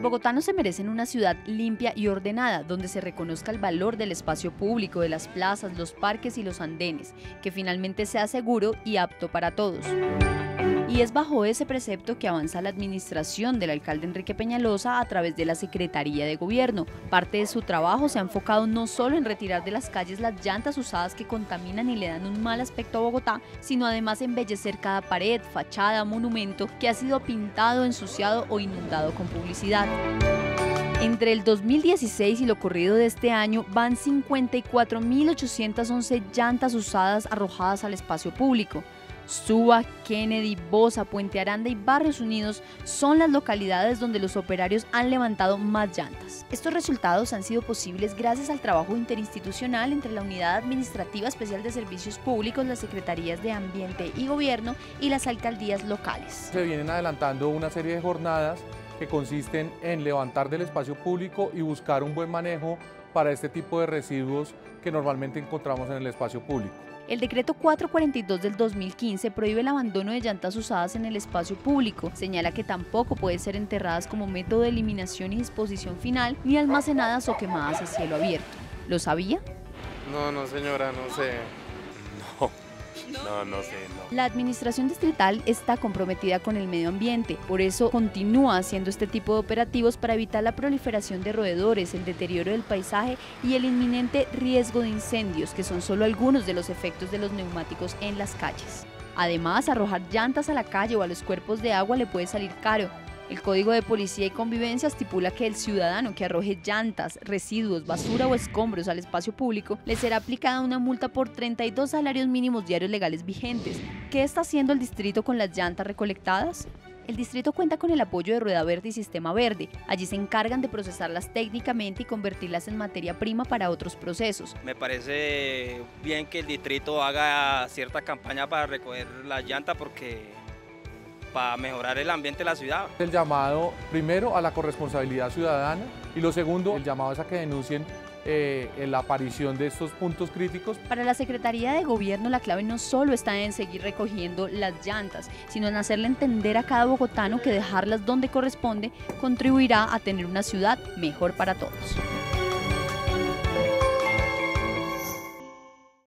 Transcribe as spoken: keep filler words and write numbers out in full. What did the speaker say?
bogotanos se merecen una ciudad limpia y ordenada, donde se reconozca el valor del espacio público, de las plazas, los parques y los andenes, que finalmente sea seguro y apto para todos. Y es bajo ese precepto que avanza la administración del alcalde Enrique Peñalosa a través de la Secretaría de Gobierno. Parte de su trabajo se ha enfocado no solo en retirar de las calles las llantas usadas que contaminan y le dan un mal aspecto a Bogotá, sino además embellecer cada pared, fachada, monumento que ha sido pintado, ensuciado o inundado con publicidad. Entre el dos mil dieciséis y lo corrido de este año van cincuenta y cuatro mil ochocientas once llantas usadas arrojadas al espacio público. Suba, Kennedy, Bosa, Puente Aranda y Barrios Unidos son las localidades donde los operarios han levantado más llantas. Estos resultados han sido posibles gracias al trabajo interinstitucional entre la Unidad Administrativa Especial de Servicios Públicos, las Secretarías de Ambiente y Gobierno y las alcaldías locales. Se vienen adelantando una serie de jornadas que consisten en levantar del espacio público y buscar un buen manejo para este tipo de residuos que normalmente encontramos en el espacio público. El decreto cuatrocientos cuarenta y dos del dos mil quince prohíbe el abandono de llantas usadas en el espacio público. Señala que tampoco pueden ser enterradas como método de eliminación y disposición final, ni almacenadas o quemadas a cielo abierto. ¿Lo sabía? No, no señora, no sé. No. No, no sé, no. La administración distrital está comprometida con el medio ambiente, por eso continúa haciendo este tipo de operativos para evitar la proliferación de roedores, el deterioro del paisaje y el inminente riesgo de incendios, que son solo algunos de los efectos de los neumáticos en las calles. Además, arrojar llantas a la calle o a los cuerpos de agua le puede salir caro. El Código de Policía y Convivencia estipula que el ciudadano que arroje llantas, residuos, basura o escombros al espacio público le será aplicada una multa por treinta y dos salarios mínimos diarios legales vigentes. ¿Qué está haciendo el distrito con las llantas recolectadas? El distrito cuenta con el apoyo de Rueda Verde y Sistema Verde. Allí se encargan de procesarlas técnicamente y convertirlas en materia prima para otros procesos. Me parece bien que el distrito haga cierta campaña para recoger las llantas porque para mejorar el ambiente de la ciudad. El llamado primero a la corresponsabilidad ciudadana y lo segundo, el llamado es a que denuncien eh, la aparición de estos puntos críticos. Para la Secretaría de Gobierno la clave no solo está en seguir recogiendo las llantas, sino en hacerle entender a cada bogotano que dejarlas donde corresponde contribuirá a tener una ciudad mejor para todos.